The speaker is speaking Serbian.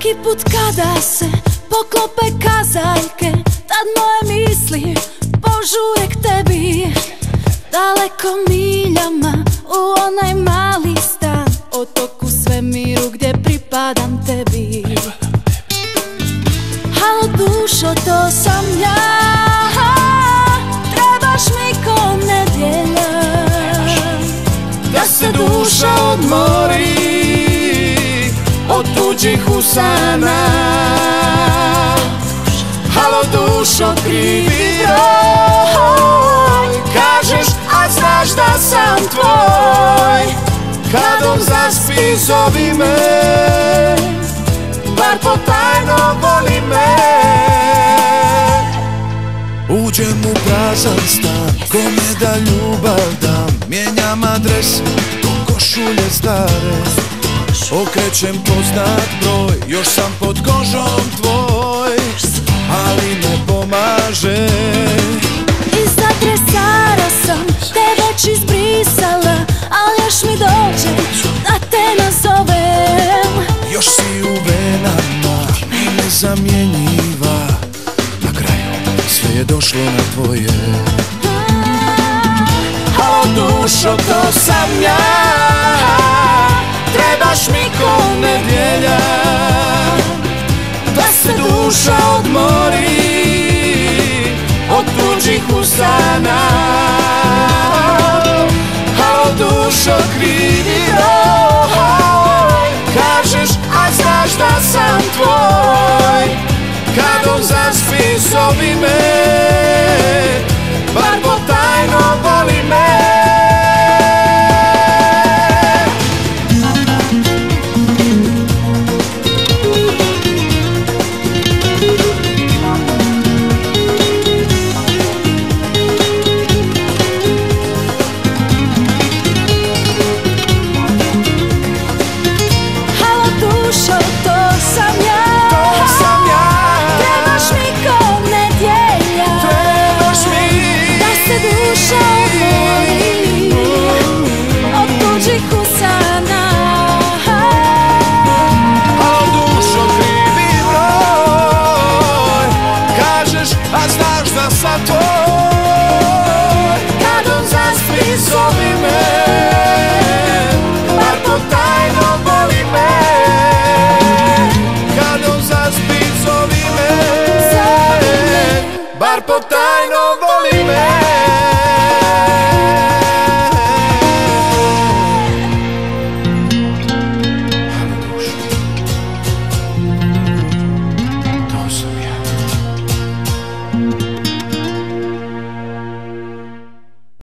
Svaki put kada se poklope kazaljke, tad moje misli požure k tebi. Daleko miljama u onaj mali stan, otok u svemiru gdje pripadam tebi. Halo dušo, to sam ja, trebaš mi ko nedjelja, da se duša odmori od tuđih usana. Halo dušo, krivi broj, kažeš, a znaš da sam tvoj. Kad on zaspi, zovi me, bar potajno voli me. Uđem u prazan stan, kome da ljubav dam, mijenjam adresu, košulje stare, okrećem poznat broj, još sam pod kožom tvoj, ali ne pomaže. Iz adresara sam te već izbrisala, ali još mi dođe da te nazovem. Još si u venama i nezamjenjiva, na kraju sve je došlo na tvoje. Halo dušo, to sam ja, trebaš mi ko nedjelja, da se duša odmori od tuđih usana. Halo dušo, krivi broj, kažeš, a znaš da sam tvoj. Kad on zaspi, zovi me, bar potajno voli me. A znaš da sam tvoj, kad on zaspi, zovi me, bar potajno voli me. Kad on zaspi, zovi me, bar potajno voli me.